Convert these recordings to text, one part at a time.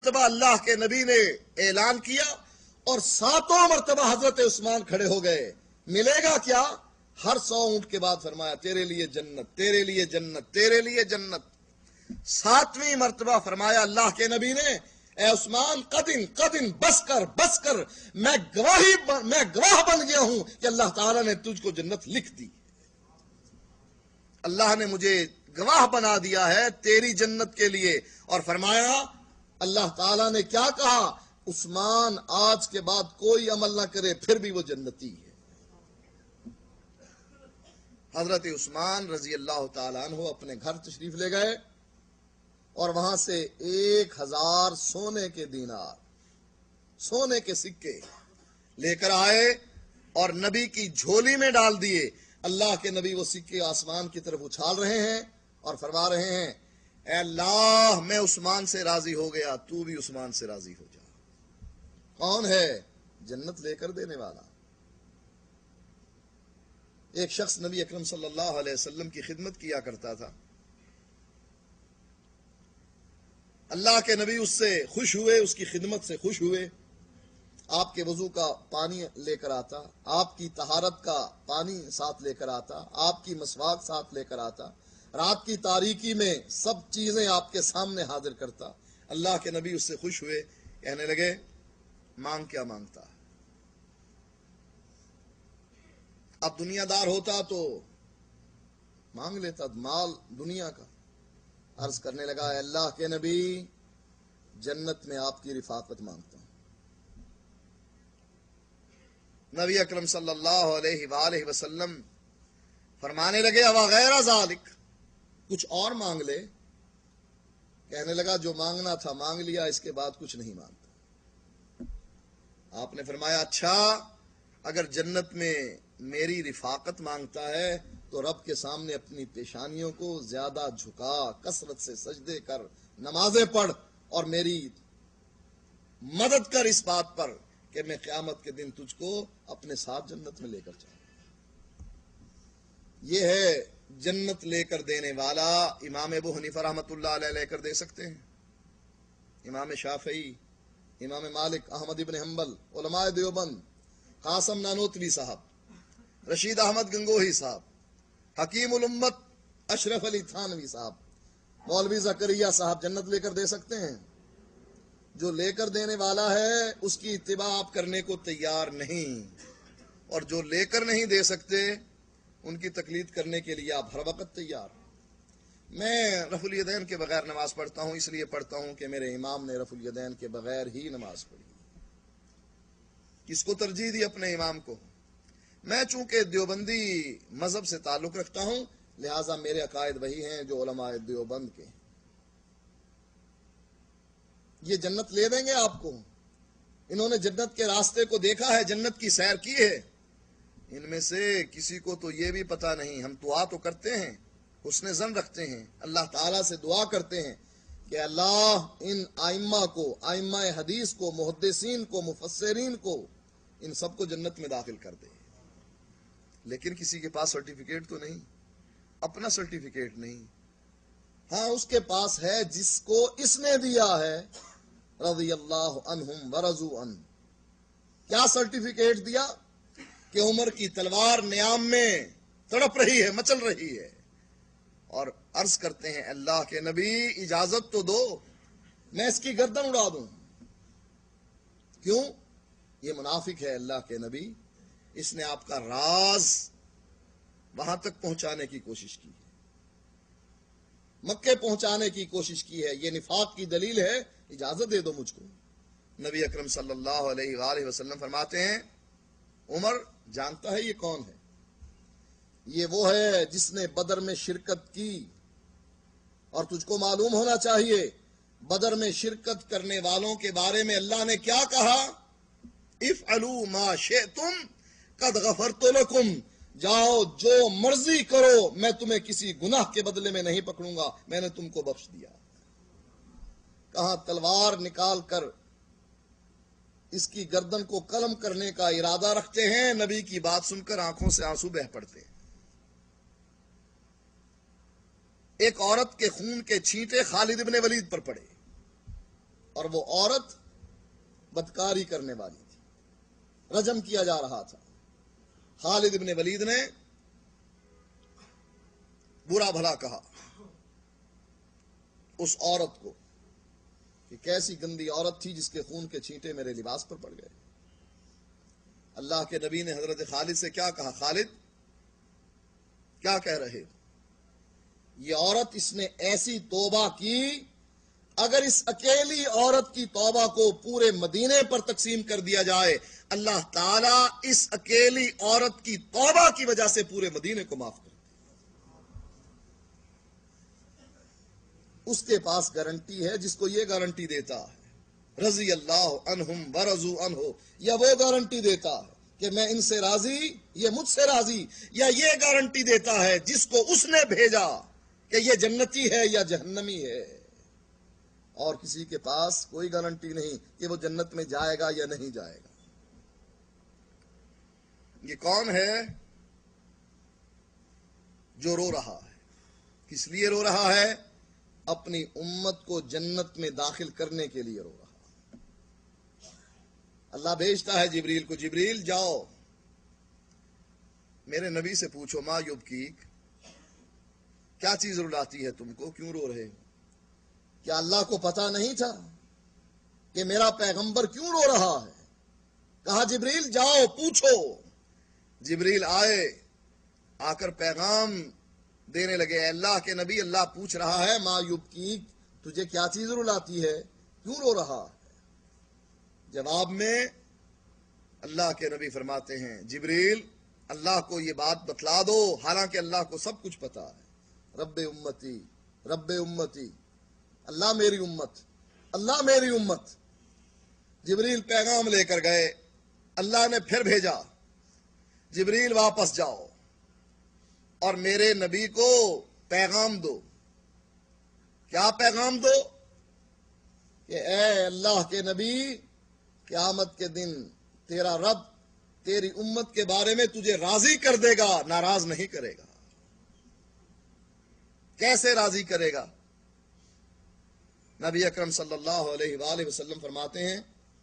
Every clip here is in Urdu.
مرتبہ اللہ کے نبی نے اعلان کیا اور 7 مرتبہ حضرت عثمان کھڑے ہو گئے. ملے گا کیا؟ ہر 100 اونٹ کے بعد فرمایا تیرے لیے جنت، تیرے لیے جنت، تیرے لیے جنت. 7ویں مرتبہ فرمایا اللہ کے نبی نے اے عثمان قدن بس کر، میں گواہ بن گیا ہوں کہ اللہ تعالیٰ نے تجھ کو جنت لکھ دی. اللہ نے مجھے گواہ بنا دیا ہے تیری جنت کے لیے. اور فرمایا اللہ تعالیٰ نے کیا کہا؟ عثمان آج کے بعد کوئی عمل نہ کرے پھر بھی وہ جنتی ہے. حضرت عثمان رضی اللہ تعالیٰ عنہ اپنے گھر تشریف لے گئے اور وہاں سے 1000 سونے کے دینار، سونے کے سکے لے کر آئے اور نبی کی جھولی میں ڈال دیے. اللہ کے نبی وہ سکے آسمان کی طرف اچھال رہے ہیں اور فرما رہے ہیں اے اللہ میں عثمان سے راضی ہو گیا، تو بھی عثمان سے راضی ہو جا. کون ہے؟ جنت لے کر دینے والا. ایک شخص نبی اکرم صلی اللہ علیہ وسلم کی خدمت کیا کرتا تھا. اللہ کے نبی اس سے خوش ہوئے، اس کی خدمت سے خوش ہوئے. آپ کے وضو کا پانی لے کر آتا، آپ کی طہارت کا پانی ساتھ لے کر آتا، آپ کی مسواک ساتھ لے کر آتا، رات کی تاریکی میں سب چیزیں آپ کے سامنے حاضر کرتا. اللہ کے نبی اس سے خوش ہوئے، کہنے لگے مانگ کیا مانگتا. اب دنیا دار ہوتا تو مانگ لیتا مال دنیا کا. عرض کرنے لگا اے اللہ کے نبی جنت میں آپ کی رفاقت مانگتا ہوں. نبی اکرم صلی اللہ علیہ وآلہ وسلم فرمانے لگے وغیرہ ذالک، کچھ اور مانگ لے. کہنے لگا جو مانگنا تھا مانگ لیا، اس کے بعد کچھ نہیں مانگتا. آپ نے فرمایا اچھا اگر جنت میں میری رفاقت مانگتا ہے تو رب کے سامنے اپنی پیشانیوں کو زیادہ جھکا، کثرت سے سجدے کر، نمازیں پڑھ اور میری مدد کر اس بات پر کہ میں قیامت کے دن تجھ کو اپنے ساتھ جنت میں لے کر جاؤں. یہ ہے جنت لے کر دینے والا. امام ابو حنیفہ رحمۃ اللہ علیہ لے کر دے سکتے ہیں، امام شافعی، امام مالک، احمد ابن حنبل، علماء دیوبند، قاسم نانوتوی صاحب، رشید احمد گنگوہی صاحب، حکیم الامت اشرف علی تھانوی صاحب، مولوی زکریا صاحب جنت لے کر دے سکتے ہیں. جو لے کر دینے والا ہے اس کی اتباع آپ کرنے کو تیار نہیں، اور جو لے کر نہیں دے سکتے ان کی تقلید کرنے کے لیے آپ ہر وقت تیار. میں رفع الیدین کے بغیر نماز پڑھتا ہوں، اس لیے پڑھتا ہوں کہ میرے امام نے رفع الیدین کے بغیر ہی نماز پڑھی. کس کو ترجیح دی؟ اپنے امام کو. میں چونکہ دیوبندی مذہب سے تعلق رکھتا ہوں لہٰذا میرے عقائد وہی ہیں جو علماء دیوبند کے. یہ جنت لے دیں گے آپ کو. انہوں نے جنت کے راستے کو دیکھا ہے، جنت کی سیر کی ہے. ان میں سے کسی کو تو یہ بھی پتا نہیں. ہم دعا تو کرتے ہیں، حسن ظن رکھتے ہیں، اللہ تعالیٰ سے دعا کرتے ہیں کہ اللہ ان آئمہ کو، آئمہ حدیث کو، محدثین کو، مفسرین کو، ان سب کو جنت میں داخل کر دے. لیکن کسی کے پاس سرٹیفکیٹ تو نہیں، اپنا سرٹیفکیٹ نہیں. ہاں اس کے پاس ہے جس کو اس نے دیا ہے، رضی اللہ عنہم ورضوا عنہ. کیا سرٹیفکیٹ دیا؟ کہ عمر کی تلوار نیام میں تڑپ رہی ہے، مچل رہی ہے، اور عرض کرتے ہیں اللہ کے نبی اجازت تو دو میں اس کی گردن اڑا دوں. کیوں؟ یہ منافق ہے اللہ کے نبی، اس نے آپ کا راز وہاں تک پہنچانے کی کوشش کی ہے، مکے پہنچانے کی کوشش کی ہے. یہ نفاق کی دلیل ہے، اجازت دے دو مجھ کو. نبی اکرم صلی اللہ علیہ وآلہ وسلم فرماتے ہیں عمر جانتا ہے یہ کون ہے؟ یہ وہ ہے جس نے بدر میں شرکت کی. اور تجھ کو معلوم ہونا چاہیے بدر میں شرکت کرنے والوں کے بارے میں اللہ نے کیا کہا؟ افعلوا ما شئتم قد غفرت لکم. جاؤ جو مرضی کرو، میں تمہیں کسی گناہ کے بدلے میں نہیں پکڑوں گا، میں نے تم کو بخش دیا. کہاں تلوار نکال کر اس کی گردن کو قلم کرنے کا ارادہ رکھتے ہیں، نبی کی بات سن کر آنکھوں سے آنسو بہہ پڑتے ہیں. ایک عورت کے خون کے چھینٹے خالد ابن ولید پر پڑے. اور وہ عورت بدکاری کرنے والی تھی، رجم کیا جا رہا تھا۔ خالد بن ولید نے برا بھلا کہا اس عورت کو کہ کیسی گندی عورت تھی جس کے خون کے چھینٹے میرے لباس پر پڑ گئے۔ اللہ کے نبی نے حضرت خالد سے کیا کہا؟ خالد کیا کہہ رہے ہو؟ یہ عورت، اس نے ایسی توبہ کی، اگر اس اکیلی عورت کی توبہ کو پورے مدینے پر تقسیم کر دیا جائے، اللہ تعالیٰ اس اکیلی عورت کی توبہ کی وجہ سے پورے مدینے کو معاف کر دے۔ اس کے پاس گارنٹی ہے جس کو یہ گارنٹی دیتا ہے رضی اللہ عنہم ورضوا عنہ، یا وہ گارنٹی دیتا ہے کہ میں ان سے راضی، یہ مجھ سے راضی، یا یہ گارنٹی دیتا ہے جس کو اس نے بھیجا کہ یہ جنتی ہے یا جہنمی ہے، اور کسی کے پاس کوئی گارنٹی نہیں کہ وہ جنت میں جائے گا یا نہیں جائے گا۔ یہ کون ہے جو رو رہا ہے؟ کس لیے رو رہا ہے؟ اپنی امت کو جنت میں داخل کرنے کے لیے رو رہا ہے۔ اللہ بھیجتا ہے جبریل کو، جبریل جاؤ میرے نبی سے پوچھو ما یبکیک، کیا چیز رلاتی ہے تم کو، کیوں رو رہے ہو؟ کیا اللہ کو پتا نہیں تھا کہ میرا پیغمبر کیوں رو رہا ہے؟ کہا جبریل جاؤ پوچھو۔ جبریل آئے، آ کر پیغام دینے لگے، اے اللہ کے نبی، اللہ پوچھ رہا ہے ما یبکیک، تجھے کیا چیز رلاتی ہے، کیوں رو رہا ہے؟ جواب میں اللہ کے نبی فرماتے ہیں جبریل اللہ کو یہ بات بتلا دو، حالانکہ اللہ کو سب کچھ پتا ہے۔ رب امتی رب امتی، اللہ میری امت، اللہ میری امت۔ جبریل پیغام لے کر گئے، اللہ نے پھر بھیجا جبریل واپس جاؤ اور میرے نبی کو پیغام دو۔ کیا پیغام دو؟ کہ اے اللہ کے نبی، قیامت کے دن تیرا رب تیری امت کے بارے میں تجھے راضی کر دے گا، ناراض نہیں کرے گا۔ کیسے راضی کرے گا؟ نبی اکرم صلی اللہ علیہ وآلہ وسلم فرماتے ہیں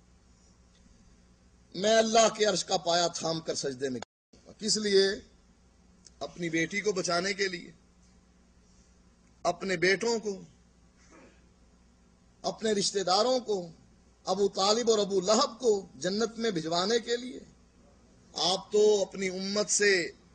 میں اللہ کے عرش کا پایا تھام کر سجدے میں کروں گا۔ کس لیے؟ اپنی بیٹی کو بچانے کے لیے، اپنے بیٹوں کو، اپنے رشتہ داروں کو، ابو طالب اور ابو لہب کو جنت میں بھجوانے کے لیے۔ آپ تو اپنی امت سے،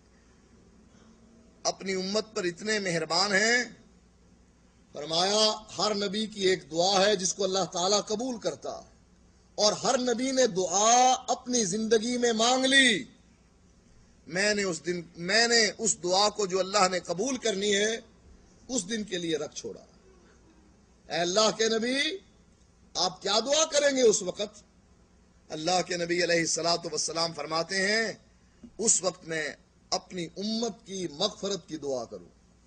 اپنی امت پر اتنے مہربان ہیں، فرمایا ہر نبی کی ایک دعا ہے جس کو اللہ تعالیٰ قبول کرتا ہے، اور ہر نبی نے دعا اپنی زندگی میں مانگ لی۔ میں نے اس دعا کو جو اللہ نے قبول کرنی ہے اس دن کے لیے رکھ چھوڑا۔ اے اللہ کے نبی، آپ کیا دعا کریں گے اس وقت؟ اللہ کے نبی علیہ الصلاۃ والسلام فرماتے ہیں اس وقت میں اپنی امت کی مغفرت کی دعا کروں۔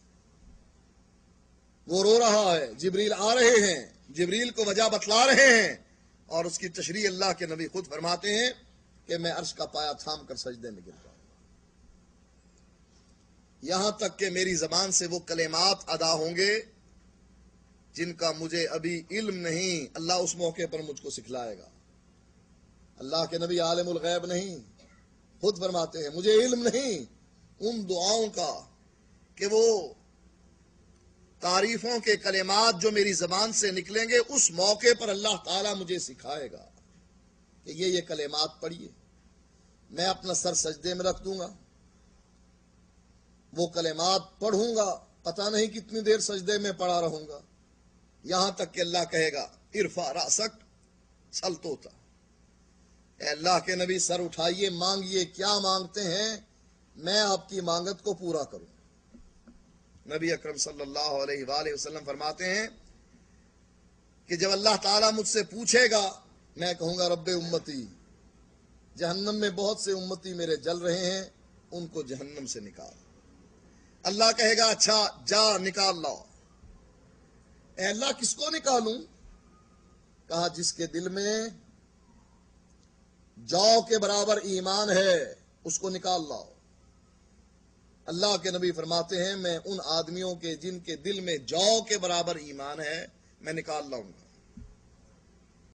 وہ رو رہا ہے، جبریل آ رہے ہیں، جبریل کو وجہ بتلا رہے ہیں، اور اس کی تشریح اللہ کے نبی خود فرماتے ہیں کہ میں عرش کا پایا تھام کر سجدے میں گر جاؤں، یہاں تک کہ میری زبان سے وہ کلمات ادا ہوں گے جن کا مجھے ابھی علم نہیں، اللہ اس موقع پر مجھ کو سکھلائے گا۔ اللہ کے نبی عالم الغیب نہیں، خود فرماتے ہیں مجھے علم نہیں ان دعاؤں کا کہ وہ تعریفوں کے کلمات جو میری زبان سے نکلیں گے اس موقع پر اللہ تعالیٰ مجھے سکھائے گا کہ یہ کلمات پڑھیے۔ میں اپنا سر سجدے میں رکھ دوں گا، وہ کلمات پڑھوں گا، پتہ نہیں کتنی دیر سجدے میں پڑا رہوں گا، یہاں تک کہ اللہ کہے گا ارفع رأسک سل توتا، اے اللہ کے نبی سر اٹھائیے، مانگیے، کیا مانگتے ہیں میں آپ کی مانگت کو پورا کروں۔ نبی اکرم صلی اللہ علیہ وآلہ وسلم فرماتے ہیں کہ جب اللہ تعالیٰ مجھ سے پوچھے گا میں کہوں گا رب امتی، جہنم میں بہت سے امتی میرے جل رہے ہیں، ان کو جہنم سے نکال۔ اللہ کہے گا اچھا جا نکال لاؤ۔ اے اللہ کس کو نکالوں؟ کہا جس کے دل میں جو کے برابر ایمان ہے اس کو نکال لاؤ۔ اللہ کے نبی فرماتے ہیں میں ان آدمیوں کے جن کے دل میں جو کے برابر ایمان ہے میں نکال لاؤں گا۔